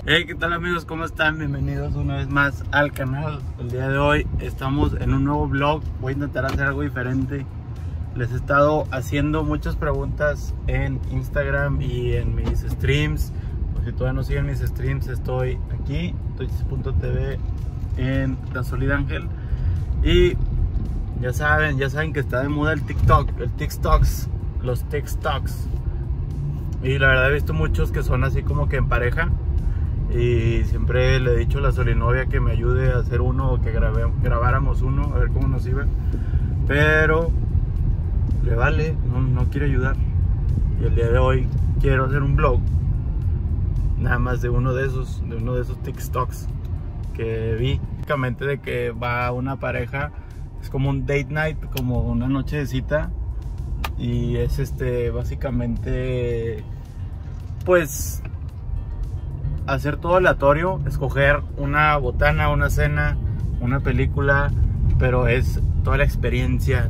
Hey, ¿qué tal amigos? ¿Cómo están? Bienvenidos una vez más al canal. El día de hoy estamos en un nuevo vlog. Voy a intentar hacer algo diferente. Les he estado haciendo muchas preguntas en Instagram y en mis streams. Por si todavía no siguen mis streams, estoy aquí, twitch.tv en La Solid Ángel. Y ya saben que está de moda el TikTok, los TikToks. Y la verdad he visto muchos que son así como que en pareja. Y siempre le he dicho a la Solinovia que me ayude a hacer uno o que grabáramos uno, a ver cómo nos iba. Pero le vale, no quiere ayudar. Y el día de hoy quiero hacer un vlog nada más de uno de esos TikToks que vi. Básicamente de que va una pareja, es como un date night, como una noche de cita. Y es básicamente pues hacer todo aleatorio, escoger una botana, una cena, una película, pero es toda la experiencia,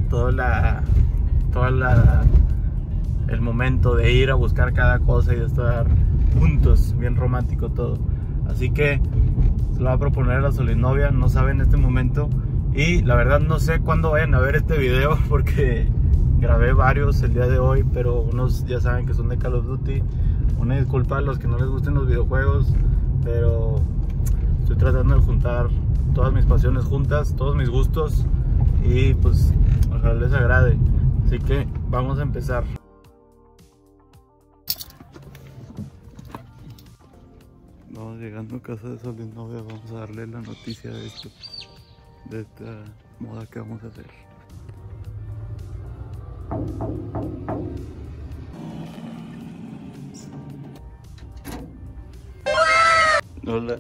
el momento de ir a buscar cada cosa y de estar juntos, bien romántico todo. Así que se lo voy a proponer a la Solinovia, no sabe en este momento, y la verdad no sé cuándo vayan a ver este video porque grabé varios el día de hoy, pero unos ya saben que son de Call of Duty. Una disculpa a los que no les gusten los videojuegos, pero estoy tratando de juntar todas mis pasiones juntas, todos mis gustos, y pues ojalá les agrade. Así que vamos a empezar. Vamos llegando a casa de Solinovia, vamos a darle la noticia de esta moda que vamos a hacer. Hola.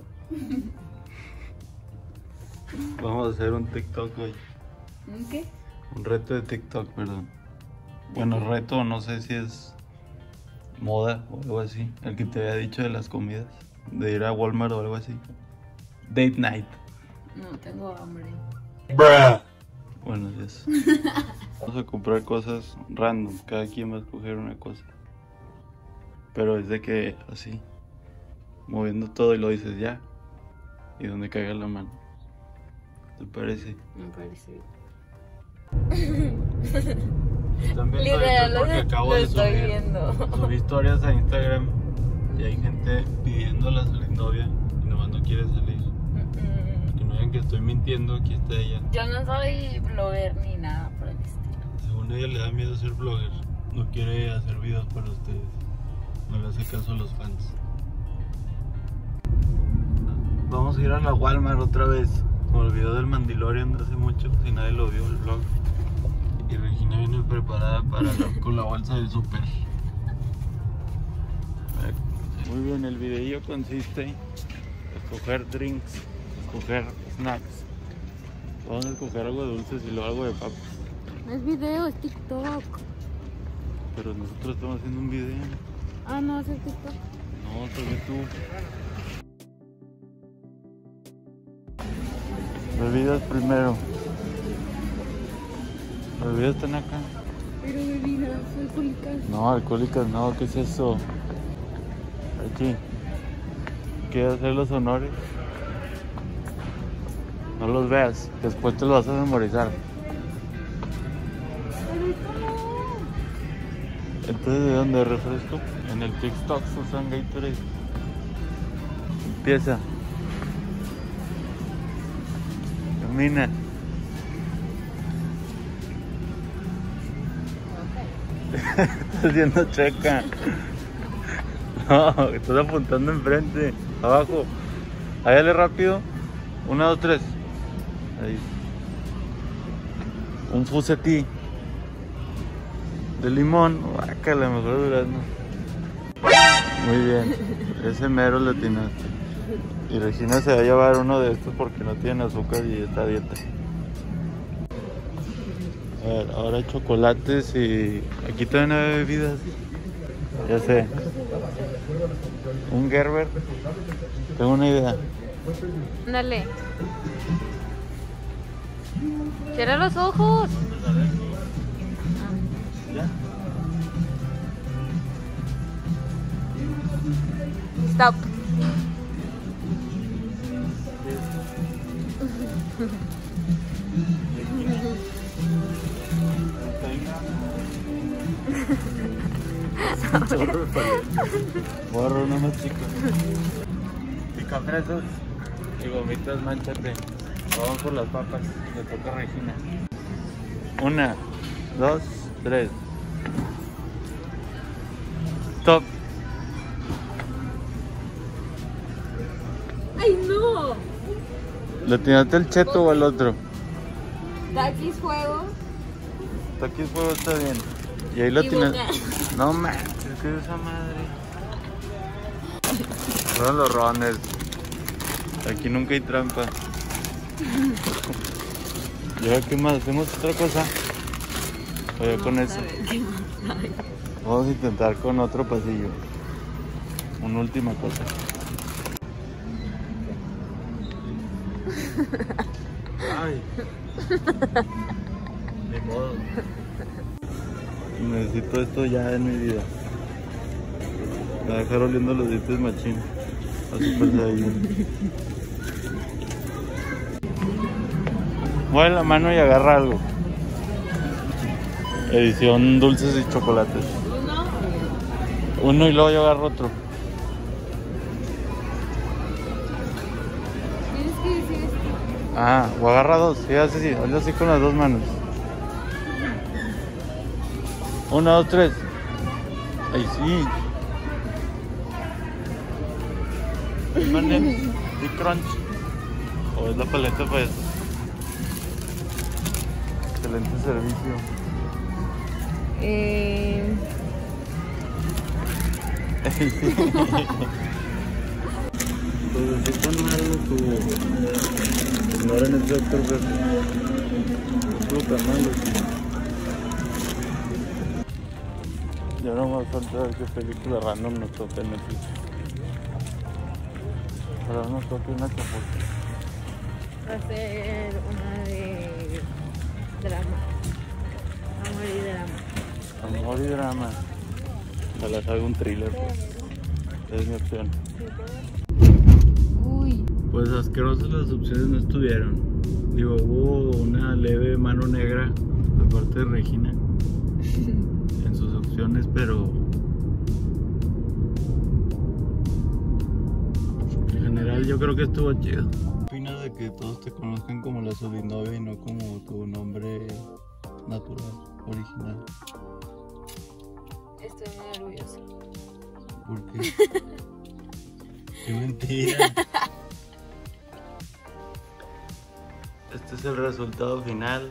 Vamos a hacer un TikTok hoy. ¿Un qué? Un reto de TikTok, perdón. Bueno, reto, no sé si es moda o algo así. El que te había dicho de las comidas, de ir a Walmart o algo así. Date night. No, tengo hambre. Bruh. Bueno, eso. Vamos a comprar cosas random. Cada quien va a escoger una cosa. Pero es de que así, moviendo todo y lo dices ya. Y donde caiga la mano. ¿Te parece? Me parece. También Literal, porque acabo de estoy subir, viendo. subí historias a Instagram y hay gente pidiendo a la Solinovia y nomás no quiere salir. Que no vean que estoy mintiendo, aquí está ella. Yo no soy blogger ni nada por el estilo. Según ella le da miedo ser blogger, no quiere hacer videos para ustedes, no le hace caso a los fans. Vamos a ir a la Walmart otra vez, como el video del Mandalorian de hace mucho, si nadie lo vio el vlog. Y Regina viene preparada con la bolsa del súper. Muy bien, el video consiste en escoger drinks, escoger snacks. Vamos a escoger algo de dulces y luego algo de papas. No es video, es TikTok. Pero nosotros estamos haciendo un video. Ah, no, es el TikTok. No, también tú. Bebidas primero. Las bebidas están acá. Pero bebidas alcohólicas. No, alcohólicas no, ¿qué es eso? Aquí. ¿Quieres hacer los honores? No los veas, después te los vas a memorizar. Pero esto no. Entonces, ¿de dónde refresco? En el TikTok usan Gatorade. Empieza. Camina. Estás haciendo checa. No, estás apuntando enfrente. Abajo. Ahí dale rápido. 1, 2, 3. Ahí. Un fusetí de limón. Guácala, mejor durazno. Muy bien. Ese mero le atinaste. Y Regina se va a llevar uno de estos porque no tiene azúcar y está a dieta. A ver, ahora chocolates y... Aquí también hay bebidas. Ya sé. Un Gerber. Tengo una idea. Dale. Cierra los ojos. ¿Ya? Stop. Chorro de paleta. Borro uno más chico. Pica fresas y gomitas manchate. Vamos por las papas. Le toca a Regina. 1, 2, 3. Stop. ¡Ay, no! ¿Le tiraste el cheto o el otro? Takis fuego. Aquí el fuego está bien. Y ahí lo Y tienes. boca. No manches, ¿qué es esa madre? Fueron los runners. Aquí nunca hay trampa. ¿Y ahora qué más? ¿Hacemos otra cosa? O ya con eso. Vamos a intentar con otro pasillo. Una última cosa. Ay. Ni modo. Necesito esto ya en mi vida. Me va a dejar oliendo los dientes machín. A Super Saiyajin. Mueve la mano y agarra algo. Edición dulces y chocolates. Uno y luego yo agarro otro. Tienes que decir esto. Ah, o agarra dos. Sí, así, hazlo así con las dos manos. 1, 2, 3. Ay, sí. M&M's y Crunch. O es la paleta para eso. Excelente servicio. Pues así tan malo tu... Ignoren el Dr. Pepper. Es lo tan malo. Ya no me falta ver qué película random nos toca en Netflix. Ahora nos toca una capote. Va a ser una de drama. Amor y drama. Amor y drama. Ojalá salga un thriller. Pues. Es mi opción. Uy. Pues asquerosas las opciones no estuvieron. Digo, hubo una leve mano negra por parte de Regina en sus opciones, pero en general yo creo que estuvo chido. ¿Qué opinas de que todos te conozcan como la subnovia y no como tu nombre natural, original? Estoy muy orgullosa. ¿Por qué? ¡Qué mentira! Este es el resultado final.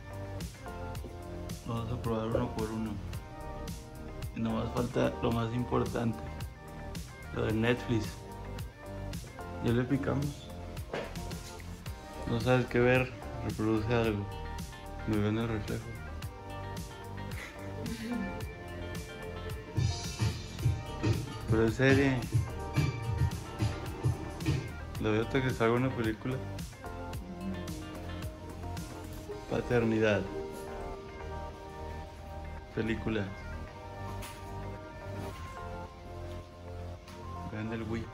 Vamos a probar uno por uno. Y nomás falta lo más importante, lo de Netflix. Ya le picamos. No sabes qué ver, reproduce algo. Me veo en el reflejo. Pero en serie. Lo veo hasta que salga una película. Paternidad. Película. Vean el Wii.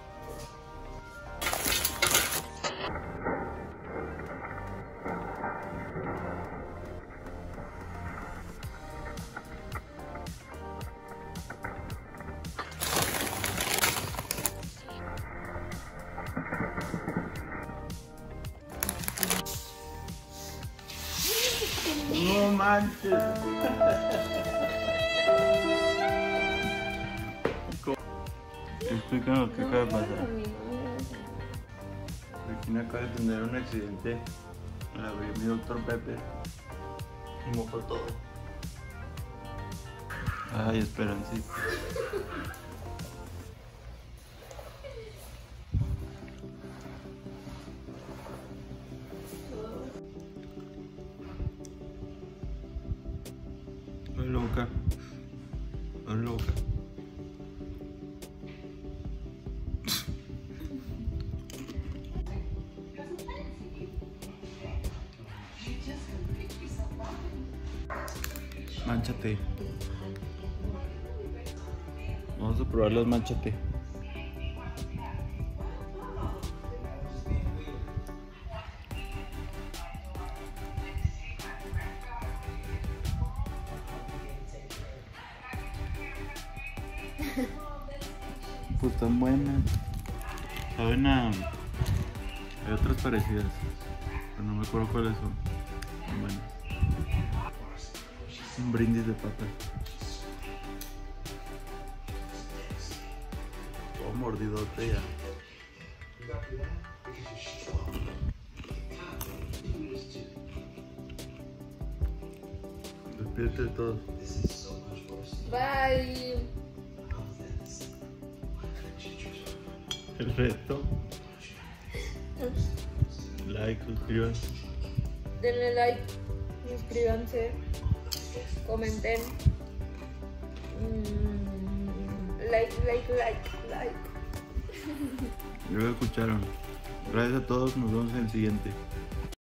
No manches. Explícanos qué acaba de pasar. Regina acaba de tener un accidente al abrir mi Dr. Pepper y mojó todo. Ay, Esperancita. Abre la boca. Abre la boca. Mánchate. Vamos a probar las mánchate. Pues están buenas. Saben a... Hay otras parecidas, pero no me acuerdo cuáles son. Están buenas. Un brindis de papas. Todo mordidote ya. Despídete de todos. Bye. El resto. Like, suscríbanse. Denle like, suscríbanse, comenten. Like. Ya lo escucharon. Gracias a todos, nos vemos en el siguiente.